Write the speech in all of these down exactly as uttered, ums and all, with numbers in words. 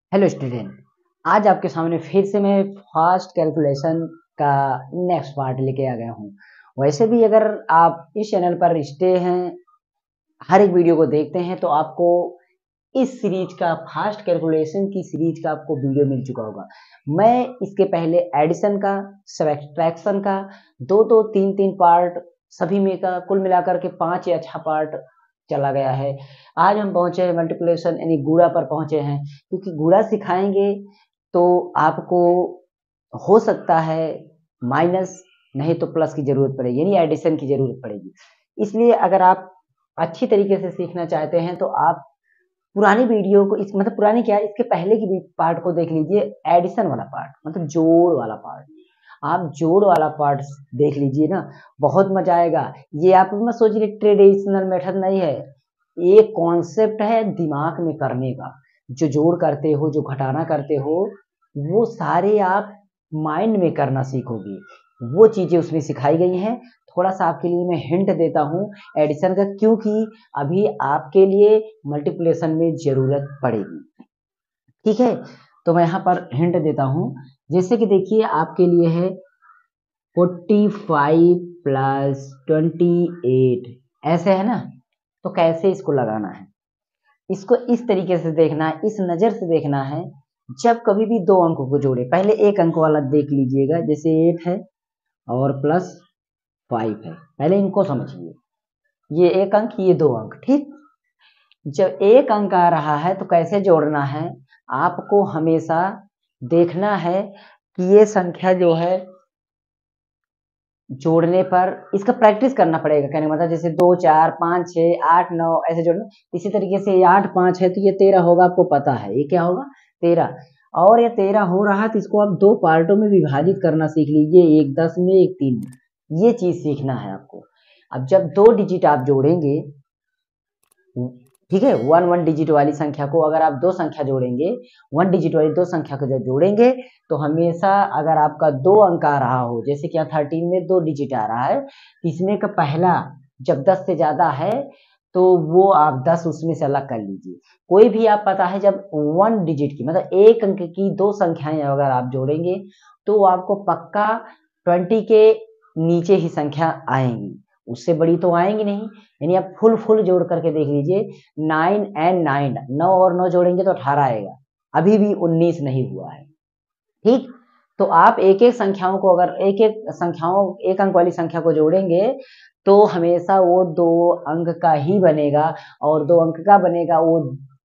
Hello student. आज आपके सामने फिर से मैं फास्ट कैलकुलेशन का नेक्स्ट पार्ट लेके आ गया हूँ। वैसे भी अगर आप इस चैनल पर स्टे हैं, हर एक वीडियो को देखते हैं, तो आपको इस सीरीज का फास्ट कैलकुलेशन की सीरीज का आपको वीडियो मिल चुका होगा। मैं इसके पहले एडिशन का, सब्ट्रैक्शन का दो दो तीन तीन पार्ट सभी में का कुल मिलाकर के पांच या छह पार्ट चला गया है। आज हम पहुंचे हैं मल्टीप्लिकेशन यानी गुणा पर पहुंचे हैं, क्योंकि गुणा सिखाएंगे तो आपको हो सकता है माइनस नहीं तो प्लस की जरूरत पड़ेगी, यानी एडिशन की जरूरत पड़ेगी। इसलिए अगर आप अच्छी तरीके से सीखना चाहते हैं तो आप पुरानी वीडियो को, इस मतलब पुरानी क्या है, इसके पहले की भी पार्ट को देख लीजिए। एडिशन वाला पार्ट मतलब जोड़ वाला पार्ट, आप जोड़ वाला पार्ट देख लीजिए ना, बहुत मजा आएगा। ये आप मत सोचिए ट्रेडिशनल मेथड नहीं है, ये कॉन्सेप्ट है दिमाग में करने का। जो जोड़ करते हो, जो घटाना करते हो, वो सारे आप माइंड में करना सीखोगे। वो चीजें उसमें सिखाई गई हैं। थोड़ा सा आपके लिए मैं हिंट देता हूँ एडिशन का, क्योंकि अभी आपके लिए मल्टीप्लिकेशन में जरूरत पड़ेगी। ठीक है, तो मैं यहाँ पर हिंट देता हूँ। जैसे कि देखिए आपके लिए है forty five plus twenty eight, ऐसे है ना। तो कैसे इसको लगाना है, इसको इस तरीके से देखना है, इस नजर से देखना है। जब कभी भी दो अंकों को जोड़े, पहले एक अंक वाला देख लीजिएगा, जैसे एट है और प्लस फाइव है, पहले इनको समझिए। ये एक अंक, ये दो अंक, ठीक। जब एक अंक आ रहा है तो कैसे जोड़ना है, आपको हमेशा देखना है कि ये संख्या जो है जोड़ने पर इसका प्रैक्टिस करना पड़ेगा। कहने का मतलब जैसे दो चार पाँच छः आठ नौ ऐसे जोड़ना। इसी तरीके से ये आठ पाँच है तो ये तेरह होगा, आपको पता है ये क्या होगा, तेरह। और ये तेरह हो रहा है तो इसको आप दो पार्टों में विभाजित करना सीख लीजिए, एक दस में एक तीन में। ये चीज सीखना है आपको। अब जब दो डिजिट आप जोड़ेंगे, ठीक है, वन वन डिजिट वाली संख्या को अगर आप दो संख्या जोड़ेंगे, वन डिजिट वाली दो संख्या को जब जोड़ेंगे तो हमेशा अगर आपका दो अंक आ रहा हो, जैसे कि थर्टीन में दो डिजिट आ रहा है, इसमें का पहला जब दस से ज्यादा है तो वो आप दस उसमें से अलग कर लीजिए। कोई भी आप पता है जब वन डिजिट की मतलब एक अंक की दो संख्याएं अगर आप जोड़ेंगे तो आपको पक्का ट्वेंटी के नीचे ही संख्या आएंगी, उससे बड़ी तो आएंगी नहीं। यानी आप फुल फुल जोड़ करके देख लीजिए, नाइन एंड नाइन, नौ और नौ जोड़ेंगे तो अठारह आएगा, अभी भी उन्नीस नहीं हुआ है। ठीक, तो आप एक एक संख्याओं को, अगर एक एक संख्याओं एक अंक वाली संख्या को जोड़ेंगे तो हमेशा वो दो अंक का ही बनेगा, और दो अंक का बनेगा वो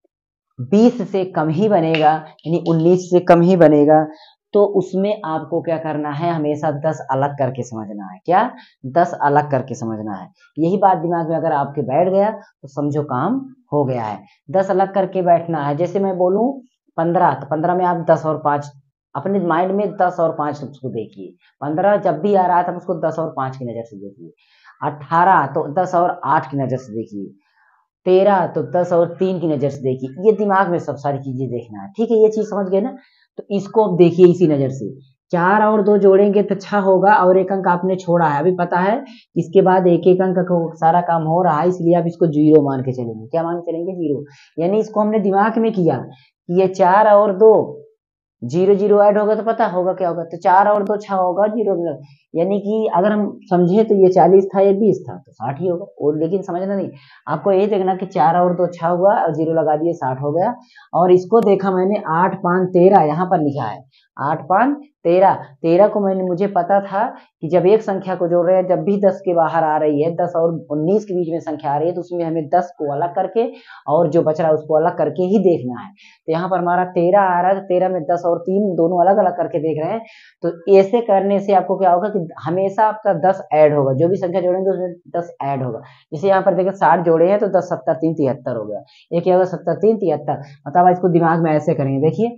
बीस से कम ही बनेगा, यानी उन्नीस से कम ही बनेगा। तो उसमें आपको क्या करना है, हमेशा दस अलग करके समझना है। क्या, दस अलग करके समझना है। यही बात दिमाग में अगर आपके बैठ गया तो समझो काम हो गया है। दस अलग करके बैठना है। जैसे मैं बोलूं पंद्रह, तो पंद्रह में आप दस और पांच अपने माइंड में दस और पांच उसको देखिए। पंद्रह जब भी आ रहा था उसको दस और पांच की नजर से देखिए। अठारह तो दस और आठ की नजर से देखिए। तेरह तो दस और तीन की नजर से देखिए। ये दिमाग में सब सारी चीजें देखना है, ठीक है। ये चीज समझ गए ना, तो इसको अब देखिए इसी नजर से। चार और दो जोड़ेंगे तो छह होगा, और एक अंक आपने छोड़ा है, अभी पता है इसके बाद एक एक अंक को सारा काम हो रहा है, इसलिए आप इसको जीरो मान के चलेंगे। क्या मान के चलेंगे, जीरो। यानी इसको हमने दिमाग में किया कि ये चार और दो, जीरो जीरो ऐड होगा तो पता होगा क्या होगा, तो चार और दो छह होगा, जीरो में यानी कि अगर हम समझे तो ये चालीस था, ये बीस था, तो साठ ही होगा। और लेकिन समझना नहीं, आपको यही देखना कि चार और दो छह हुआ और जीरो लगा दिए, साठ हो गया। और इसको देखा मैंने, आठ पाँच तेरह यहाँ पर लिखा है, आठ पाँच तेरह। तेरह को मैंने मुझे पता था कि जब एक संख्या को जोड़ रहे हैं, जब भी दस के बाहर आ रही है, दस और उन्नीस के बीच में संख्या आ रही है, तो उसमें हमें दस को अलग करके और जो बच रहा है उसको अलग करके ही देखना है। तो यहाँ पर हमारा तेरह आ रहा है, तो तेरह में दस और तीन दोनों अलग अलग करके देख रहे हैं। तो ऐसे करने से आपको क्या होगा कि हमेशा आपका दस ऐड होगा, जो भी संख्या जोड़ेंगे उसमें दस ऐड होगा। जैसे यहाँ पर देखिए साठ जोड़े हैं तो दस सत्तर तीन तिहत्तर हो गया। ये क्या होगा, सत्तर तीन तिहत्तर। मतलब इसको दिमाग में ऐसे करेंगे, देखिए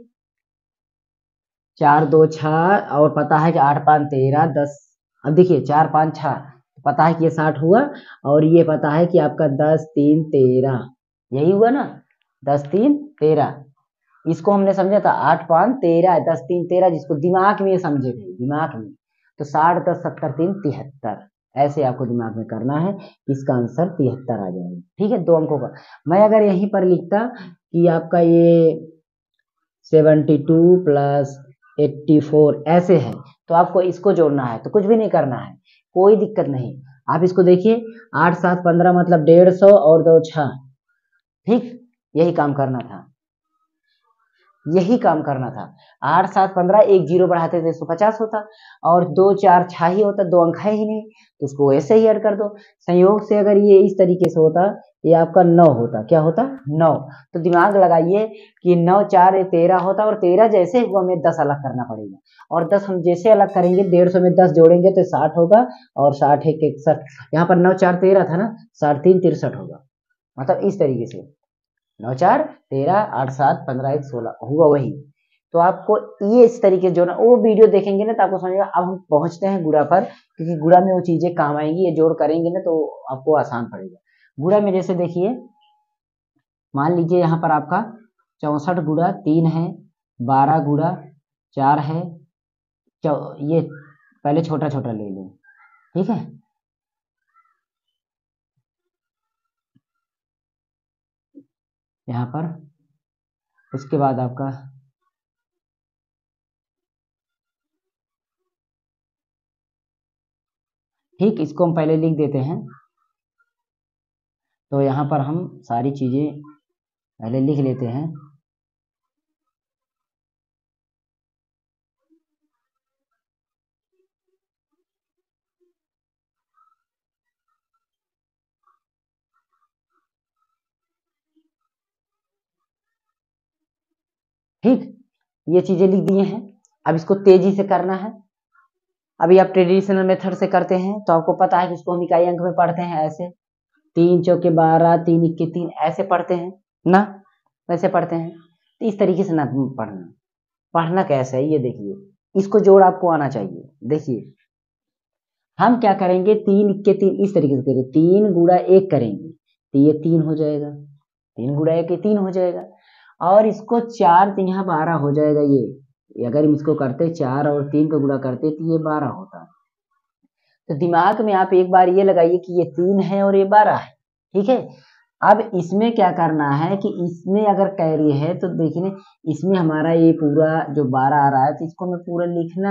चार दो छह, और पता है कि आठ पाँच तेरह दस। अब देखिए चार पाँच छह, पता है कि ये साठ हुआ, और ये पता है कि आपका दस तीन तेरह, यही हुआ ना, दस तीन तेरह। इसको हमने समझा था आठ पाँच तेरह, दस तीन तेरह, जिसको दिमाग में समझे थे, दिमाग में। तो साठ दस सत्तर तीन तिहत्तर, ऐसे आपको दिमाग में करना है। इसका आंसर तिहत्तर आ जाएगा, ठीक है, दो अंकों का। मैं अगर यहीं पर लिखता कि आपका ये seventy two plus eighty four ऐसे है। तो आपको इसको जोड़ना है, तो कुछ भी नहीं करना है, कोई दिक्कत नहीं। आप इसको देखिए, आठ सात पंद्रह मतलब डेढ़ सौ और दो छह, ठीक, यही काम करना था, यही काम करना था। आठ सात पंद्रह, एक जीरो बढ़ाते थे एक सौ पचास होता, और दो चार छह ही होता, दो अंक है ही नहीं, तो उसको ऐसे ही ऐड कर दो। संयोग से अगर ये इस तरीके से होता, ये आपका नौ होता, क्या होता, नौ। तो दिमाग लगाइए कि नौ चार तेरह होता, और तेरह जैसे हुआ हमें दस अलग करना पड़ेगा, और दस हम जैसे अलग करेंगे, डेढ़ सौ में दस जोड़ेंगे तो साठ होगा, और साठ एक इकसठ, यहाँ पर नौ चार तेरह था ना, साठ तीन तिरसठ होगा, मतलब इस तरीके से नौ चार तेरह, आठ सात पंद्रह, एक सोलह हुआ वही। तो आपको ये इस तरीके जो ना, वो वीडियो देखेंगे ना तो आपको समझेगा। अब हम पहुंचते हैं गुणा पर, क्योंकि गुणा में वो चीजें काम आएंगी, ये जोड़ करेंगे ना तो आपको आसान पड़ेगा। गुणा में जैसे देखिए, मान लीजिए यहाँ पर आपका चौसठ गुणा तीन है, बारह गुणा चार है, ये पहले छोटा छोटा ले लें, ठीक है। यहाँ पर उसके बाद आपका ठीक, इसको हम पहले लिख देते हैं। तो यहाँ पर हम सारी चीजें पहले लिख लेते हैं। ठीक, ये चीजें लिख दिए हैं। अब इसको तेजी से करना है। अभी आप ट्रेडिशनल मेथड से करते हैं तो आपको पता है कि इसको हम इकाई अंक में पढ़ते हैं, ऐसे तीन चौके बारह, तीन इक्के तीन, ऐसे पढ़ते हैं ना, वैसे पढ़ते हैं। तो इस तरीके से ना पढ़ना, पढ़ना कैसे है ये देखिए, इसको जोड़ आपको आना चाहिए। देखिए हम क्या करेंगे, तीन इक्के तीन इस तरीके से करेंगे, तीन गुणा एक करेंगे तो ये तीन हो जाएगा, तीन गुणा एक ये तीन हो जाएगा, और इसको चार तीन यहाँ बारह हो जाएगा। ये अगर हम इसको करते चार और तीन का गुणा करते तो ये बारह होता। तो दिमाग में आप एक बार ये लगाइए कि ये तीन है और ये बारह है, ठीक है। अब इसमें क्या करना है कि इसमें अगर कैरी है तो देखिए, इसमें हमारा ये पूरा जो बारह आ रहा है, तो इसको मैं पूरा लिखना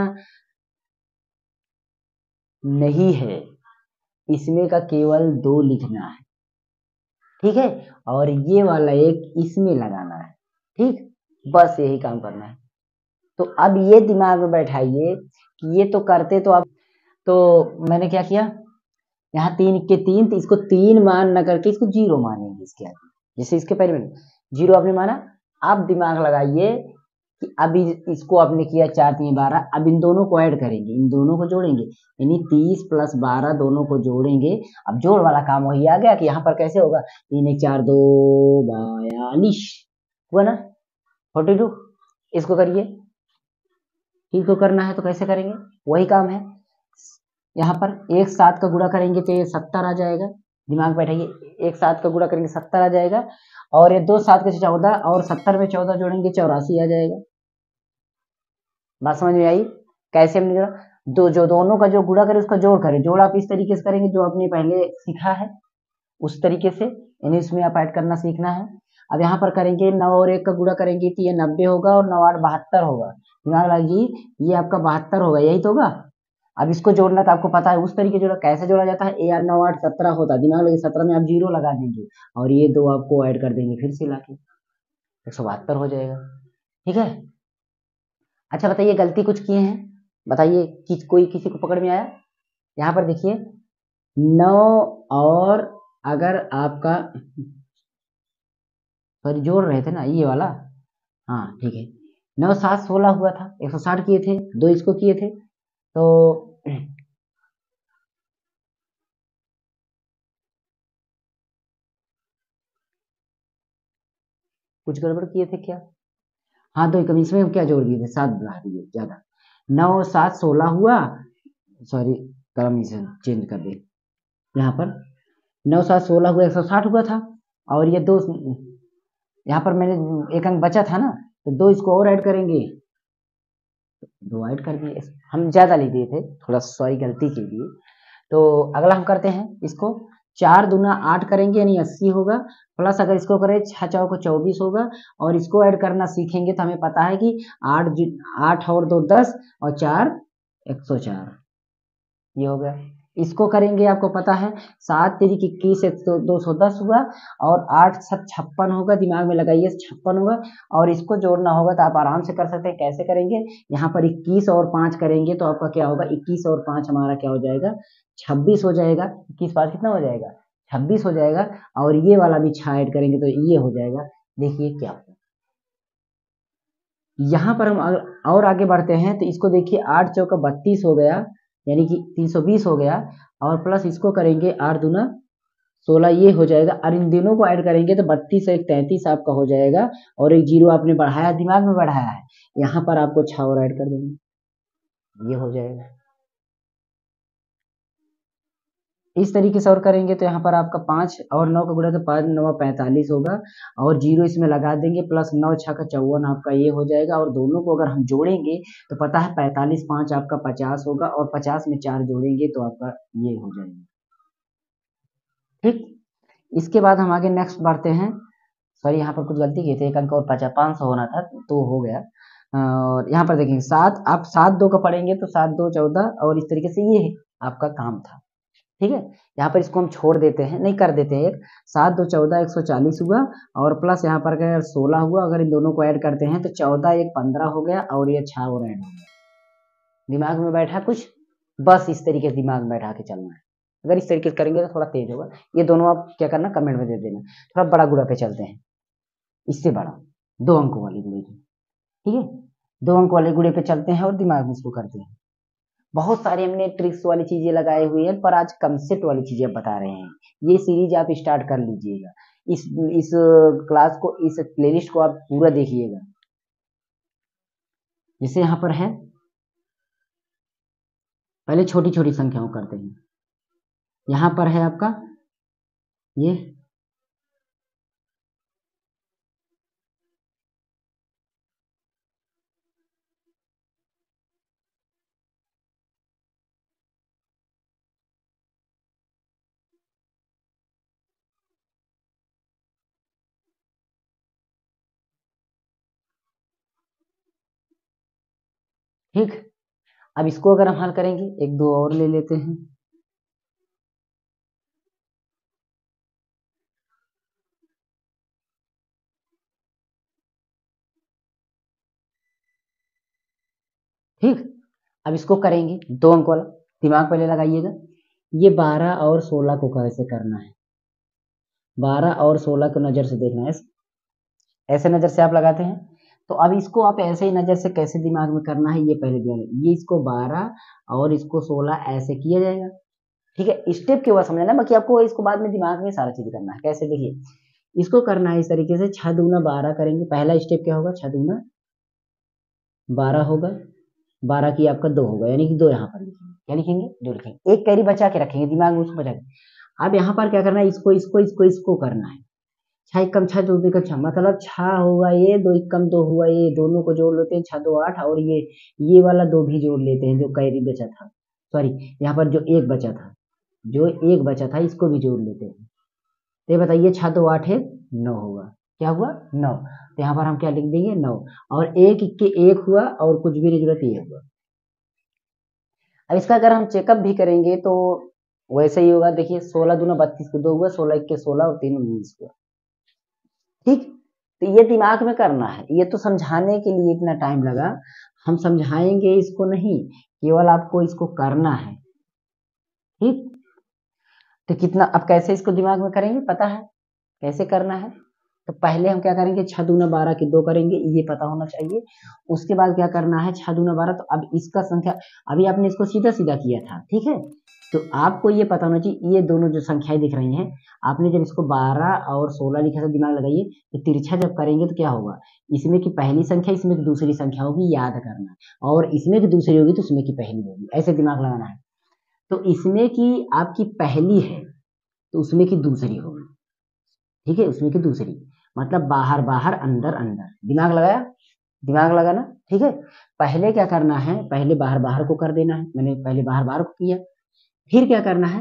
नहीं है, इसमें का केवल दो लिखना है, ठीक है, और ये वाला एक इसमें लगाना है, ठीक, बस यही काम करना है। तो अब ये दिमाग में बैठाइए कि ये तो करते तो अब, तो मैंने क्या किया, यहाँ तीन के तीन, तो इसको तीन मान न करके इसको जीरो मानेंगे इसके आगे, जैसे इसके पहले में जीरो आपने माना। अब दिमाग लगाइए कि अभी इसको आपने किया चार तीन बारह, अब इन दोनों को ऐड करेंगे, इन दोनों को जोड़ेंगे, यानी तीस प्लस बारह दोनों को जोड़ेंगे। अब जोड़ वाला काम वही आ गया कि यहाँ पर कैसे होगा, तीन एक चार दो बयालीस हुआ ना, फोर्टी टू। इसको करिए, इसको करना है तो कैसे करेंगे, वही काम है। यहाँ पर एक सात का गुणा करेंगे तो ये सत्तर आ जाएगा, दिमाग बैठाइए, एक सात का गुणा करेंगे सत्तर आ जाएगा, और ये दो सात के चौदह, और सत्तर में चौदह जोड़ेंगे चौरासी आ जाएगा। बात समझ में आई, कैसे हमने जोड़ा, दो जो दोनों का जो गुणा करे उसका जोड़ करें, जोड़ आप इस तरीके से करेंगे जो आपने पहले सीखा है उस तरीके से, यानी इसमें आप ऐड करना सीखना है। अब यहाँ पर करेंगे नौ और एक का गुणा करेंगे तो ये नब्बे होगा, और नौ आठ बहत्तर होगा, दिमाग लगाइए ये आपका बहत्तर होगा, यही तो होगा। अब इसको जोड़ना तो आपको पता है उस तरीके जोड़ा कैसे जोड़ा जाता है, ए आर नौ आठ सत्रह होता, दिमाग लगे सत्रह में आप जीरो लगा देंगे, और ये दो आपको ऐड कर देंगे फिर से लाके, एक सौ बहत्तर हो जाएगा, ठीक है। अच्छा बताइए, गलती कुछ किए हैं, बताइए कि कोई किसी को पकड़ में आया। यहाँ पर देखिए नौ, और अगर आपका सॉरी जोड़ रहे थे ना ये वाला, हाँ ठीक है, नौ सात सोलह हुआ था, एक सौ साठ किए थे, दो इसको किए थे, तो कुछ गड़बड़ किए थे क्या, हाँ तो कभी इसमें हम क्या जोड़ दिए थे, सात बढ़ा दिए ज्यादा, नौ सात सोलह हुआ, सॉरी कलम इसे चेंज कर दे, यहाँ पर नौ सात सोलह हुआ, एक सौ साठ हुआ था, और ये दो यहाँ पर मैंने एक अंक बचा था ना, तो दो इसको और ऐड करेंगे, दो ऐड कर दिए, हम ज्यादा लिख दिए थे, थोड़ा सॉरी गलती के लिए। तो अगला हम करते हैं इसको, चार दूना आठ करेंगे यानी अस्सी होगा, प्लस अगर इसको करें छह चौ को चौबीस होगा, और इसको ऐड करना सीखेंगे तो हमें पता है कि आठ आठ और दो दस और चार एक सौ चार, ये हो गया। इसको करेंगे आपको पता है सात तिरिक इक्कीस तो दो सौ दस हुआ, और आठ सत छप्पन होगा, दिमाग में लगाइए छप्पन होगा, और इसको जोड़ना होगा तो आप आराम से कर सकते हैं। कैसे करेंगे, यहाँ पर इक्कीस और पाँच करेंगे तो आपका क्या होगा, इक्कीस और पाँच हमारा क्या हो जाएगा, छब्बीस हो जाएगा। इक्कीस पाँच कितना हो जाएगा, छब्बीस हो जाएगा, और ये वाला भी छह ऐड करेंगे तो ये हो जाएगा। देखिए क्या होगा, यहाँ पर हम और आगे बढ़ते हैं तो इसको देखिए, आठ चौका बत्तीस हो गया यानी कि तीन सौ बीस हो गया, और प्लस इसको करेंगे आठ दूना सोलह, ये हो जाएगा। और इन दोनों को ऐड करेंगे तो बत्तीस एक तैंतीस आपका हो जाएगा, और एक जीरो आपने बढ़ाया, दिमाग में बढ़ाया है, यहाँ पर आपको छह और ऐड कर देंगे, ये हो जाएगा। इस तरीके से और करेंगे तो यहाँ पर आपका पाँच और नौ का गुणा तो पाँच नौ पैंतालीस होगा, और जीरो इसमें लगा देंगे, प्लस नौ छः का चौवन आपका ये हो जाएगा। और दोनों को अगर हम जोड़ेंगे तो पता है पैंतालीस पाँच आपका पचास होगा, और पचास में चार जोड़ेंगे तो आपका ये हो जाएगा। ठीक, इसके बाद हम आगे नेक्स्ट बढ़ते हैं। सॉरी यहाँ पर कुछ गलती की थी, एक अंक और पचास पाँच सौ होना था तो हो गया। और यहाँ पर देखेंगे सात, आप सात दो का पढ़ेंगे तो सात दो चौदह, और इस तरीके से ये आपका काम था। ठीक है, यहाँ पर इसको हम छोड़ देते हैं, नहीं कर देते हैं। एक सात दो चौदह एक सौ चालीस हुआ, और प्लस यहाँ पर अगर सोलह हुआ, अगर इन दोनों को ऐड करते हैं तो चौदह एक पंद्रह हो गया, और ये छः और ऐड हो गया। दिमाग में बैठा कुछ, बस इस तरीके से दिमाग में बैठा के चलना है। अगर इस तरीके से करेंगे तो थोड़ा तेज होगा। ये दोनों आप क्या करना, कमेंट में दे देना। थोड़ा बड़ा गुणा पे चलते हैं, इससे बड़ा दो अंकों वाली गुणे की, ठीक है, दो अंक वाले गुणे पे चलते हैं और दिमाग में इसको करते हैं। बहुत सारे हमने ट्रिक्स वाली चीजें लगाई हुई है, पर आज कंसेप्ट वाली चीजें बता रहे हैं। ये सीरीज आप स्टार्ट कर लीजिएगा, इस इस क्लास को, इस प्लेलिस्ट को आप पूरा देखिएगा। जैसे यहाँ पर है, पहले छोटी छोटी संख्याओं करते हैं। यहाँ पर है आपका ये ठीक। अब इसको अगर हम हल करेंगे, एक दो और ले लेते हैं। ठीक, अब इसको करेंगे दो अंक वाला, दिमाग पहले लगाइएगा। ये बारह और सोलह को कैसे करना है, बारह और सोलह को नजर से देखना है, ऐसे नजर से आप लगाते हैं। तो अब इसको आप ऐसे ही नजर से कैसे दिमाग में करना है, ये पहले ध्यान, ये इसको बारह और इसको सोलह ऐसे किया जाएगा। ठीक है, स्टेप के बाद समझना, बाकी आपको इसको बाद में दिमाग में सारा चीज करना है। कैसे, देखिए इसको करना है इस तरीके से, छह दूना बारह करेंगे। पहला स्टेप क्या होगा, छह दूना बारह होगा, बारह की आपका दो होगा, यानी कि दो यहाँ पर लिखेंगे, क्या लिखेंगे, दो लिखेंगे। एक कैरी बचा के रखेंगे दिमाग में, उसको बचा के। अब यहाँ पर क्या करना है, इसको इसको इसको इसको करना है। छह एक कम छह, दो दो छह, मतलब छह होगा ये, दो एक कम दो हुआ ये, दोनों को जोड़ लेते हैं, छह दो आठ, और ये ये वाला दो भी जोड़ लेते हैं जो कैरी बचा था, सॉरी यहाँ पर जो एक बचा था, जो एक बचा था इसको भी जोड़ लेते हैं। तो ये बताइए, छह दो आठ है, नौ होगा, क्या हुआ, नौ। तो यहाँ पर हम क्या लिख देंगे, नौ, और एक के एक हुआ, और कुछ भी नहीं जरूरत, ये हुआ। अब इसका अगर हम चेकअप भी करेंगे तो वैसे ही होगा। देखिए सोलह दूना बत्तीस को दो हुआ, सोलह एक के सोलह और तीन उन्नीस हुआ। ठीक, तो ये दिमाग में करना है। ये तो समझाने के लिए इतना टाइम लगा, हम समझाएंगे इसको नहीं, केवल आपको इसको करना है। ठीक, तो कितना, अब कैसे इसको दिमाग में करेंगे, पता है कैसे करना है। तो पहले हम क्या करेंगे, छह दूना बारह की दो करेंगे, ये पता होना चाहिए। उसके बाद क्या करना है, छह दूना बारह, तो अब इसका संख्या, अभी आपने इसको सीधा सीधा किया था, ठीक है, तो आपको ये पता होना चाहिए, ये दोनों जो संख्याएं दिख रही हैं, आपने जब इसको बारह और सोलह लिखा था, दिमाग लगाइए, तो तिरछा जब करेंगे तो क्या होगा, इसमें की पहली संख्या इसमें की दूसरी संख्या होगी, याद करना, और इसमें की दूसरी होगी तो उसमें की पहली होगी, ऐसे दिमाग लगाना है। तो इसमें की आपकी पहली है तो उसमें की दूसरी होगी, ठीक है, उसमें की दूसरी, मतलब बाहर बाहर अंदर अंदर, दिमाग लगाया, दिमाग लगाना, ठीक है। पहले क्या करना है, पहले बाहर बाहर को कर देना है, मैंने पहले बाहर बाहर को किया। फिर क्या करना है,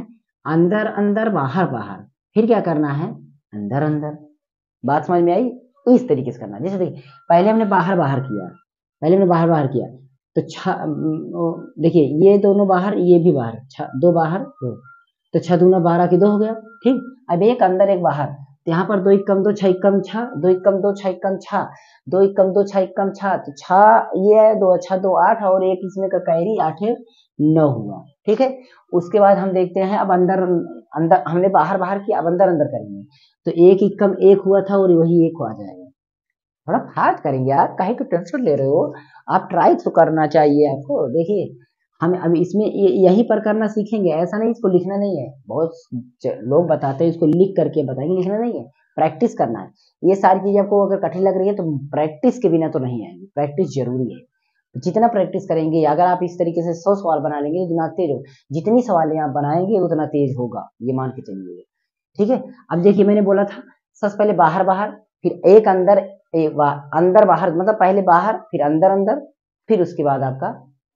अंदर अंदर बाहर बाहर, फिर क्या करना है, अंदर अंदर। बात समझ में आई? इस तरीके से करना है। जैसे देखिए पहले हमने बाहर बाहर किया, पहले हमने बाहर बाहर किया तो छ देखिए ये दोनों बाहर, ये भी बाहर, छ दो बाहर दो, तो छ दूना बारह की दो हो गया। ठीक, अब एक अंदर एक बाहर, तो यहाँ पर दो एक कम दो, छह एक कम छह, दो एक कम दो, छह एक कम छह, दो एक कम दो, छह एक कम छह, तो छह ये है, दो अच्छा दो आठ, और एक इसमें का कैरी आठ नौ हुआ। ठीक है, उसके बाद हम देखते हैं अब अंदर अंदर, हमने बाहर बाहर किया, अब अंदर अंदर करेंगे, तो एक एक कम एक हुआ था और वही एक आ जाएगा। थोड़ा फास्ट करेंगे यार, काहे को टेंशन ले रहे हो, आप ट्राई तो करना चाहिए आपको। देखिए हम अब इसमें यहीं पर करना सीखेंगे, ऐसा नहीं इसको लिखना नहीं है, बहुत लोग बताते हैं इसको लिख करके बताएंगे, लिखना नहीं है, प्रैक्टिस करना है। ये सारी चीजें आपको अगर कठिन लग रही है तो प्रैक्टिस के बिना तो नहीं आएगी, प्रैक्टिस जरूरी है। जितना प्रैक्टिस करेंगे, अगर आप इस तरीके से सौ सवाल बना लेंगे तो दिमाग तेज हो, जितनी सवालें आप बनाएंगे उतना तेज होगा, ये मान के चलिए। ठीक है, अब देखिए मैंने बोला था सबसे पहले बाहर बाहर, फिर एक अंदर एक बा, अंदर बाहर, मतलब पहले बाहर फिर अंदर अंदर, फिर उसके बाद आपका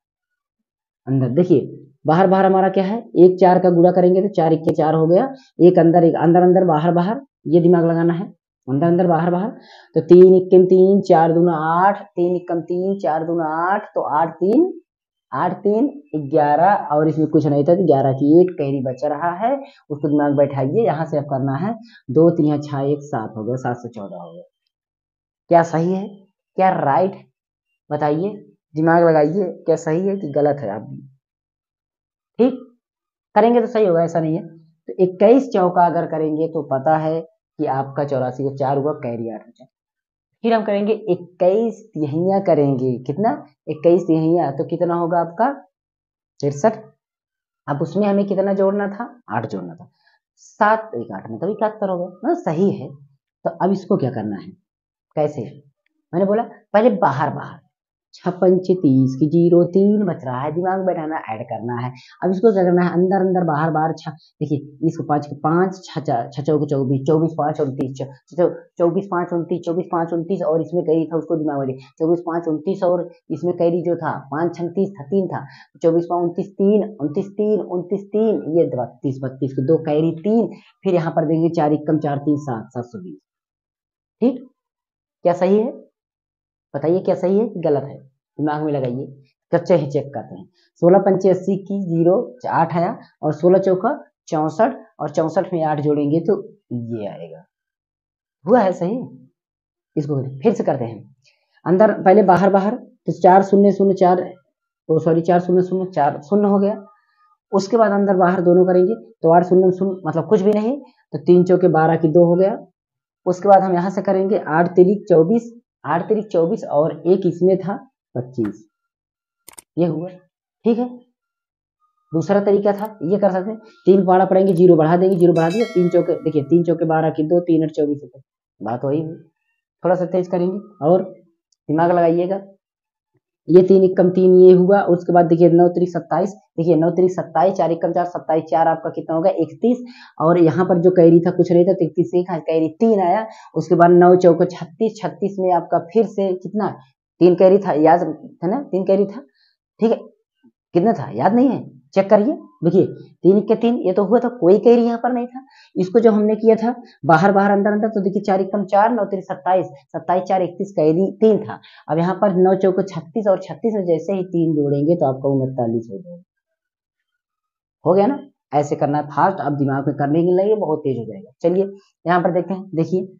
अंदर। देखिए बाहर बाहर हमारा क्या है, एक चार का गुणा करेंगे तो चार इक्के चार हो गया, एक अंदर एक, अंदर अंदर बाहर बाहर, ये दिमाग लगाना है, अंदर अंदर बाहर बाहर, तो तीन इक्कम तीन, चार दूना आठ, तीन इक्कम तीन, चार दूना आठ, तो आठ तीन आठ तीन ग्यारह, और इसमें कुछ नहीं था तो ग्यारह की एक कैरी बच रहा है, उसको दिमाग बैठाइए, यहाँ से अब करना है दो तीन छह एक सात हो गया, सात सौ चौदह हो गया। क्या सही है, क्या राइट है, बताइए, दिमाग लगाइए, क्या सही है कि गलत है। आप ठीक करेंगे तो सही होगा, ऐसा नहीं है। तो इक्कीस चौका अगर करेंगे तो पता है कि आपका चौरासी को चार हुआ, कैरी आठ हो जाए। फिर हम करेंगे इक्कीस तिहाइयां करेंगे, कितना, इक्कीस तिहाइयां, तो कितना होगा आपका तिरसठ। अब उसमें हमें कितना जोड़ना था, आठ जोड़ना था, सात एक आठ मतलब इकहत्तर हो गया, मतलब सही है। तो अब इसको क्या करना है, कैसे, मैंने बोला पहले बाहर बाहर, छप्पन तीस की जीरो तीन बच रहा है, दिमाग बैठाना, ऐड करना है। अब इसको क्या करना है, अंदर अंदर बाहर बाहर, छ देखिए इसको पांच के पांच, छह चौको चौबीस, चौबीस पांच उनतीस, चौबीस पांच उनतीस, चौबीस पांच उनतीस, और इसमें कई था उसको दिमाग में, चौबीस पांच उनतीस, और इसमें कैरी जो था पांच छत्तीस था, तीन था, चौबीस पांच उनतीस, तीन उनतीस, तीन उनतीस, तीन, ये बत्तीस बत्तीस को दो कैरी तीन, फिर यहाँ पर देंगे चार इक्कम चार तीन सात, सात सौ बीस। ठीक, क्या सही है, बताइए क्या सही है कि गलत है, दिमाग में लगाइए, कच्चे ही चेक करते हैं। सोलह पंचे अस्सी की जीरो आठ आया, और सोलह चौका चौसठ, और चौसठ में आठ जोड़ेंगे तो ये आएगा, हुआ है सही। इसको फिर से करते हैं, अंदर पहले बाहर बाहर, तो चार शून्य शून्य चार, ओ सॉरी चार शून्य शून्य चार शून्य हो गया। उसके बाद अंदर बाहर दोनों करेंगे तो आठ शून्य शून्य मतलब कुछ भी नहीं, तो तीन चौके बारह की दो हो गया। उसके बाद हम यहाँ से करेंगे आठ तिरिक चौबीस, आठ तिरिक चौबीस, और एक इसमें था पच्चीस, ये हुआ। ठीक है, दूसरा तरीका था, ये कर सकते हैं, तीन बारह पढ़ेंगे, जीरो बढ़ा देंगे, जीरो बढ़ा दिया, तीन चौके, देखिए तीन चौके बारह की दो, तीन आठ चौबीस होते, बात वही हुई। थोड़ा सा तेज करेंगे और दिमाग लगाइएगा, ये तीन इक्कम तीन ये हुआ। उसके बाद देखिए नौ त्रिक सत्ताईस, देखिए नौ त्रिक सत्ताईस, चार इक्कम चार, सत्ताईस चार आपका कितना होगा इकतीस, और यहाँ पर जो कैरी था कुछ नहीं था, इकतीस से कैरी तीन आया। उसके बाद नौ चौको छत्तीस, छत्तीस में आपका फिर से कितना, तीन कैरी था, याद था ना, तीन कैरी था। ठीक है, कितना था याद नहीं है, चेक करिए, देखिए तीन के तीन, ये तो हुआ था, कोई कैरी यहाँ पर नहीं था। इसको जो हमने किया था बाहर बाहर अंदर अंदर, तो देखिए चार इक्कम चार, नौ तीन सत्ताईस, सत्ताईस चार इकतीस, कैरी तीन था। अब यहाँ पर नौ चौको छत्तीस, और छत्तीस में जैसे ही तीन जोड़ेंगे तो आपका उनतालीस हो जाएगा, हो गया ना। ऐसे करना है फास्ट, आप दिमाग में करने के लिए बहुत तेज हो जाएगा। चलिए यहाँ पर देखते हैं, देखिए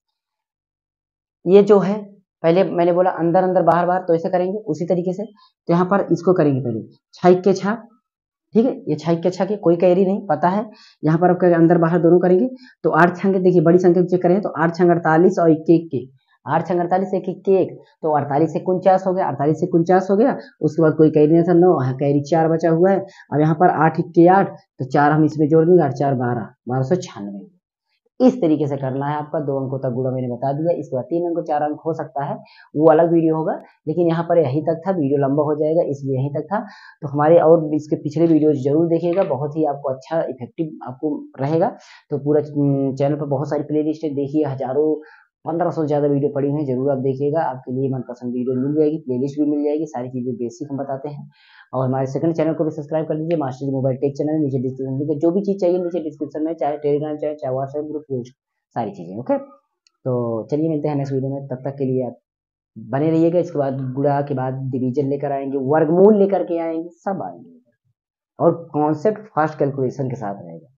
ये जो है पहले मैंने बोला अंदर अंदर बाहर बाहर, तो ऐसे करेंगे उसी तरीके से। तो यहाँ पर इसको करेंगे पहले छह के छह, ठीक है, ये छह के छह के कोई कैरी नहीं पता है। यहाँ पर आपके अंदर बाहर दोनों करेंगे तो आठ छंगे, देखिए बड़ी संख्या चेक करें तो आठ छंग अड़तालीस, और इक्के इक्के, आठ छंग अड़तालीस, एक इक्के एक, तो अड़तालीस से उनचास हो गया, अड़तालीस से उनचास हो गया। उसके बाद कोई कैरी नहीं था, नौ कैरी चार बचा हुआ है। अब यहाँ पर आठ इक्के आठ, तो चार हम इसमें जोड़ देंगे, आठ चार बारह, बारह सौ छियानवे। इस तरीके से करना है आपका, दो अंकों तक गुणा मैंने बता दिया। इसके बाद तीन अंक चार अंक हो सकता है, वो अलग वीडियो होगा, लेकिन यहाँ पर यहीं तक था, वीडियो लंबा हो जाएगा इसलिए यहीं तक था। तो हमारे और इसके पिछले वीडियोज जरूर देखिएगा, बहुत ही आपको अच्छा इफेक्टिव आपको रहेगा। तो पूरा चैनल पर बहुत सारी प्ले लिस्ट देखिए, हजारों पंद्रह सौ से ज़्यादा वीडियो पड़ी हुई है, जरूर आप देखिएगा, आपके लिए मनपसंद वीडियो मिल जाएगी, प्लेलिस्ट भी मिल जाएगी, सारी चीज़ें बेसिक हम बताते हैं। और हमारे सेकंड चैनल को भी सब्सक्राइब कर लीजिए, master ji mobile tech channel, नीचे डिस्क्रिप्शन में जो भी चीज़ चाहिए नीचे डिस्क्रिप्शन में, चाहे टेलीग्राम चाहे चाहे व्हाट्सएप ग्रुप, सारी चीज़ें। ओके, तो चलिए मिलते हैं नेक्स्ट वीडियो में, तब तक के लिए आप बने रहिएगा। इसके बाद गुणा के बाद डिवीजन लेकर आएंगे, वर्गमूल लेकर के आएंगे, सब आएंगे, और कॉन्सेप्ट फास्ट कैलकुलेशन के साथ रहेगा।